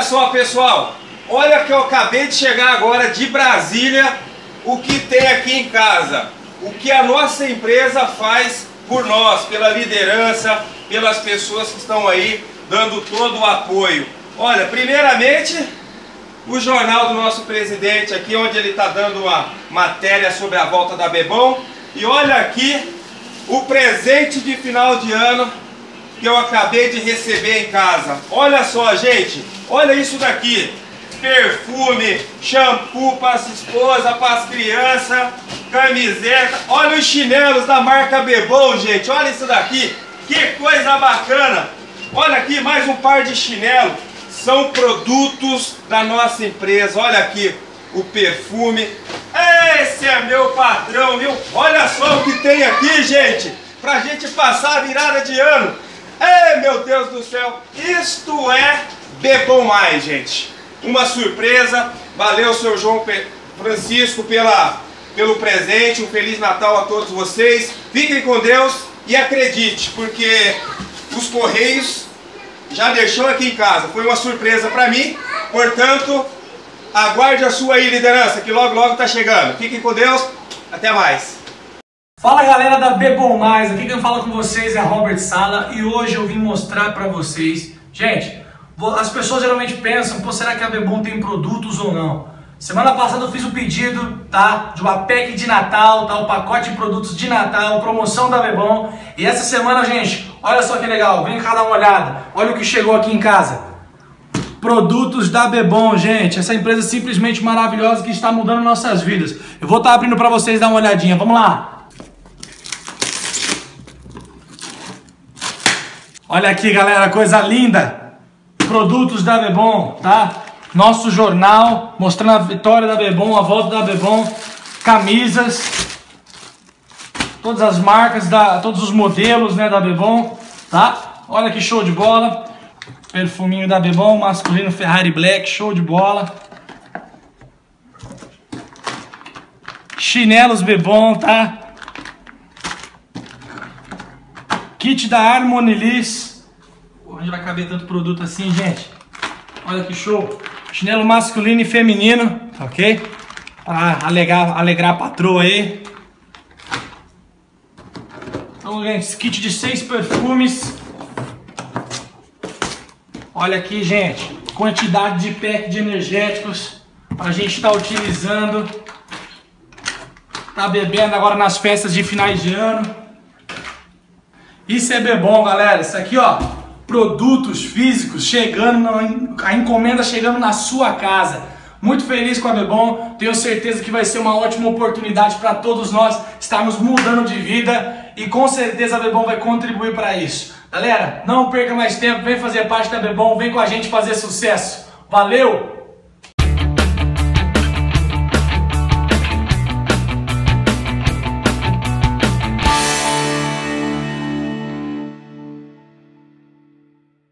só, pessoal, olha que eu acabei de chegar agora de Brasília, o que tem aqui em casa, o que a nossa empresa faz por nós, pela liderança, pelas pessoas que estão aí dando todo o apoio. Olha, primeiramente, o jornal do nosso presidente aqui, onde ele está dando uma matéria sobre a volta da Bebom. E olha aqui o presente de final de ano que eu acabei de receber em casa. Olha só, gente, olha isso daqui. Perfume, shampoo para as esposas, para as crianças, camiseta. Olha os chinelos da marca Bebom, gente. Olha isso daqui. Que coisa bacana. Olha aqui mais um par de chinelo. São produtos da nossa empresa. Olha aqui o perfume. Esse é meu patrão, viu? Olha só o que tem aqui, gente, pra gente passar a virada de ano. Ei, meu Deus do céu, isto é Bebom Mais, gente. Uma surpresa. Valeu, seu João Francisco, pelo presente. Um Feliz Natal a todos vocês. Fiquem com Deus e acredite, porque os Correios já deixou aqui em casa. Foi uma surpresa para mim, portanto, aguarde a sua aí, liderança, que logo logo tá chegando. Fiquem com Deus, até mais. Fala, galera da Bebom Mais, aqui quem fala com vocês é Robert Sala e hoje eu vim mostrar pra vocês. Gente, as pessoas geralmente pensam, pô, será que a Bebom tem produtos ou não? Semana passada eu fiz o pedido, tá, de uma pack de Natal, tá, o pacote de produtos de Natal, promoção da Bebom. E essa semana, gente, olha só que legal, vem cá dar uma olhada, olha o que chegou aqui em casa. Produtos da Bebom, gente, essa empresa simplesmente maravilhosa que está mudando nossas vidas. Eu vou estar abrindo pra vocês dar uma olhadinha, vamos lá. Olha aqui, galera, coisa linda. Produtos da Bebom, tá? Nosso jornal, mostrando a vitória da Bebom, a volta da Bebom. Camisas. Todas as marcas, todos os modelos, né, da Bebom, tá? Olha que show de bola. Perfuminho da Bebom, masculino Ferrari Black, show de bola. Chinelos Bebom, tá? Kit da Harmonilis. Onde vai caber tanto produto assim, gente? Olha que show. Chinelo masculino e feminino, ok? Para alegrar a patroa aí. Então, gente, esse kit de 6 perfumes. Olha aqui, gente, quantidade de pack de energéticos para a gente estar utilizando. Tá bebendo agora nas festas de finais de ano. Isso é Bebom, galera. Isso aqui, ó, produtos físicos chegando, a encomenda chegando na sua casa. Muito feliz com a Bebom. Tenho certeza que vai ser uma ótima oportunidade para todos nós estarmos mudando de vida e com certeza a Bebom vai contribuir para isso. Galera, não perca mais tempo, vem fazer parte da Bebom, vem com a gente fazer sucesso. Valeu!